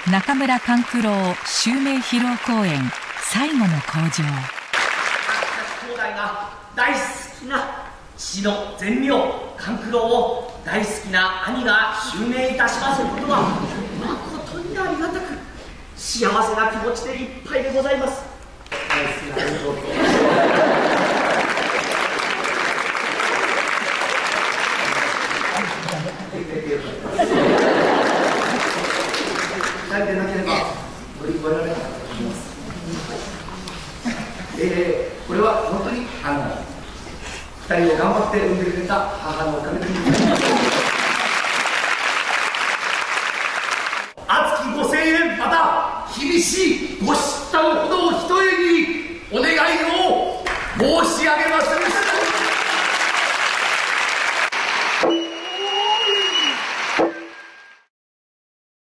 中村勘九郎襲名披露公演最後の口上。 兄弟が大好きな父の善名勘九郎を大好きな兄が襲名いたしますことは誠にありがたく幸せな気持ちでいっぱいでございます。大好きな弟2人でなければ乗り越えられなかったと思います。これは本当に2人を頑張って産んでくれた母のおかげでございます。熱きご声援、また厳しいご叱咤ほどを一人